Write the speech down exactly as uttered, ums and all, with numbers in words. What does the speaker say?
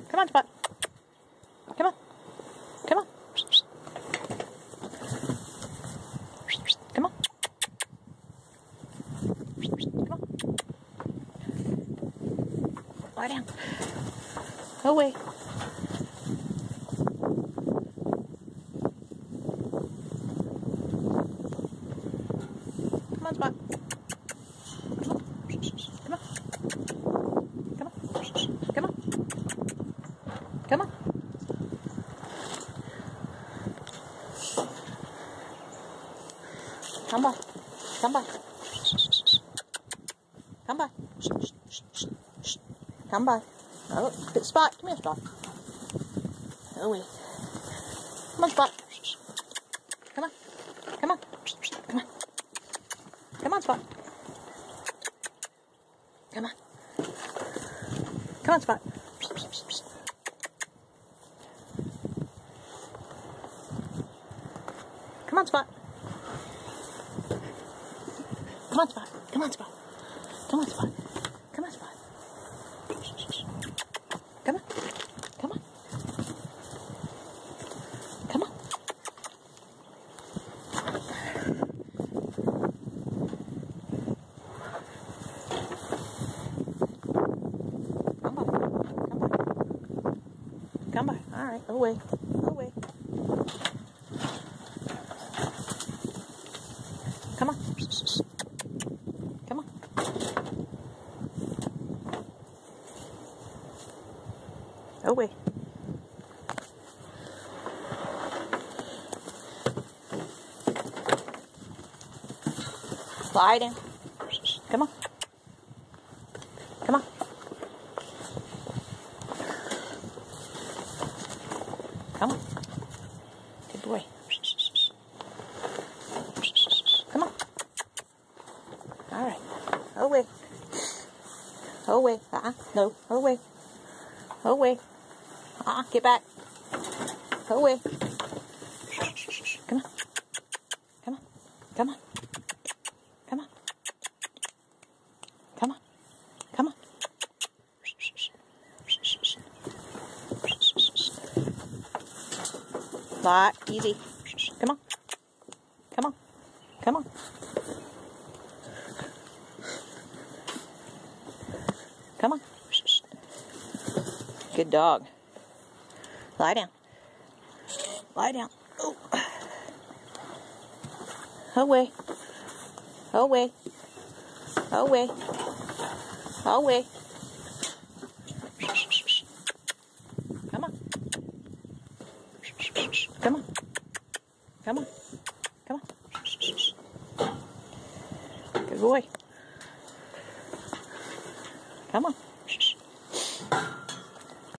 Come on, Spot. Come on. Come on. Come on. Come on. Lie down. Away. Come on, Spot. Come on. Come on. Come on. Come on. Come by. Come by. Come by. Come by. Oh, good Spot. Come here, Spot. Oh, wait. Come on, Spot. Come on. Come on. Come on. Come on, Spot. Come on. Come on, Spot. Come on, Spot. Come on, Spot. Come on, Spot. Come on, Spot. Come on, Spot. Come on. Come on. Come on. Come by. Come by. Come by. All right. Away. Away. Come on. Come on. Away. Lie down. Come on. Come on. Come on. Good boy. Come on. All right. Away. Away. Uh-uh. No. Away. Away. Uh-uh. Get back. Away. Come on. Come on. Come on. Come on. Come on. Come on. Lot. Easy. Come on. Come on. Come on. Come on. Good dog. Lie down. Lie down. Oh. Away. Away. Away. Away. Come on. Come on. Come on. Come on. Good boy. Come on.